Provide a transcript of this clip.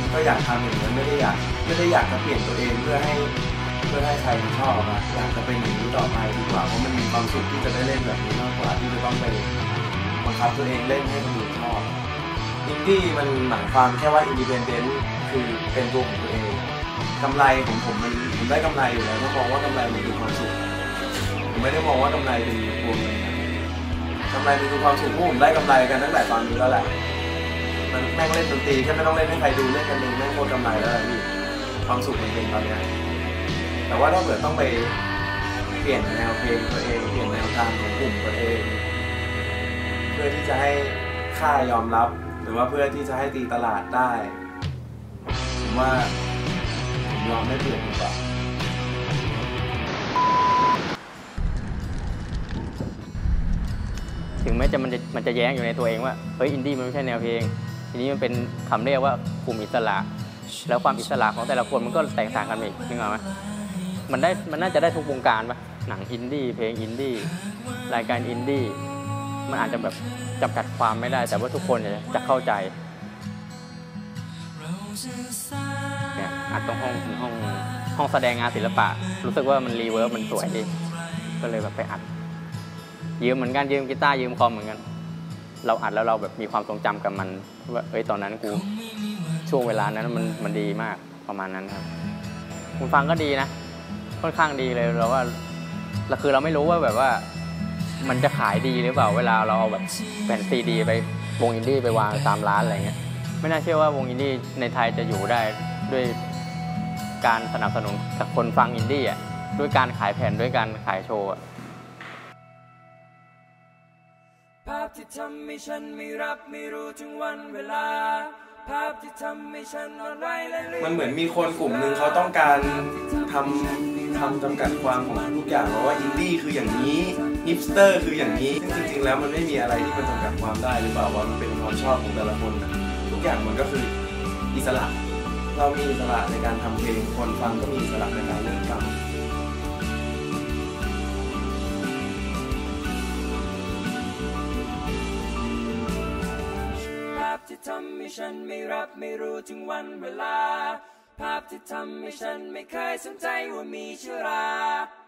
ก็อยากทำอย่างนั้นไม่ได้อยากจะเปลี่ยนตัวเองเพื่อให้ใครชอบนะอยากจะเป็นอย่างนี้ต่อไปดีกว่าเพราะมันมีความสุขที่จะได้เล่นแบบนี้มากกว่าที่จะต้องไปบังคับตัวเองเล่นให้คนอื่นชอบอินดี้มันหมายความแค่ว่าอินดิเพนเดนต์คือเป็นตัวของตัวเองกำไรของผมได้กำไรอยู่แล้วถ้ามองว่ากำไรมันคือความสุขผมไม่ได้มองว่ากำไรเป็นพวงเงินกำไรมันคือความสุขผมได้กำไรกันตั้งแต่ตอนนี้แล้วแหละมันแม่งเล่นดนตรีแค่ไม่ต้องเล่นให้ใครดูเล่นกันเองแม่งโคตรกำไรแล้วพี่ความสุขมันเป็นตอนนี้แต่ว่าถ้าเกิดต้องไปเปลี่ยนแนวเพลงตัวเองเปลี่ยนแนวทางของกลุ่มตัวเองเพื่อที่จะให้ค่ายอมรับหรือว่าเพื่อที่จะให้ตีตลาดได้ผมว่าผมยอมไม่เปลี่ยนดีกว่าถึงแม้มันจะแย้งอยู่ในตัวเองว่าเฮ้ยอินดี้มันไม่ใช่แนวเพลงทีนี้มันเป็นคำเรียกว่ากลุ่มอิสระแล้วความอิสระของแต่ละคนมันก็แตกต่างกันอีกนึกออกไหมมันน่าจะได้ทุกวงการปะหนังอินดี้เพลงอินดี้รายการอินดี้มันอาจจะแบบจำกัดความไม่ได้แต่ว่าทุกคนจะเข้าใจเนี่ยอัดตรงห้องแสดงงานศิลปะรู้สึกว่ามันรีเวิร์บมันสวยดีก็เลยแบบไปอัดยืมเหมือนกันยืมกีตาร์ยืมคอมเหมือนกันเราอัดแล้วเราแบบมีความทรงจำกับมันว่าเอ้ยตอนนั้นกูช่วงเวลานั้นมันดีมากประมาณนั้นครับคุณฟังก็ดีนะค่อนข้างดีเลยเราว่าคือเราไม่รู้ว่าแบบว่ามันจะขายดีหรือเปล่าเวลาเราเอาแบบแผ่นซีดีไปวงอินดี้ไปวางตามร้านอะไรเงี้ยไม่น่าเชื่อว่าวงอินดี้ในไทยจะอยู่ได้ด้วยการสนับสนุนกับคนฟังอินดี้อ่ะด้วยการขายแผ่นด้วยการขายโชว์ภาพที่ทำให้ฉันไม่รับไม่รู้ถึงวันเวลาภาพที่ทำให้ฉันอ่อนไหวและมันเหมือนมีคนกลุ่มหนึ่งเขาต้องการทำจำกัดความของทุกอย่างว่าอินดี้คืออย่างนี้ฮิปสเตอร์คืออย่างนี้ซึ่งจริงๆแล้วมันไม่มีอะไรที่มันจำกัดความได้หรือเปล่าว่ามันเป็นความชอบของแต่ละคนทุกอย่างมันก็คืออิสระเรามีอิสระในการทำเพลงคนฟังก็มีอิสระในการเลือกฟังภาพที่ทำให้ฉันไม่รับไม่รู้ถึงวันเวลาภาพที่ทำให้ฉันไม่เคยสนใจว่ามีเชื้อรา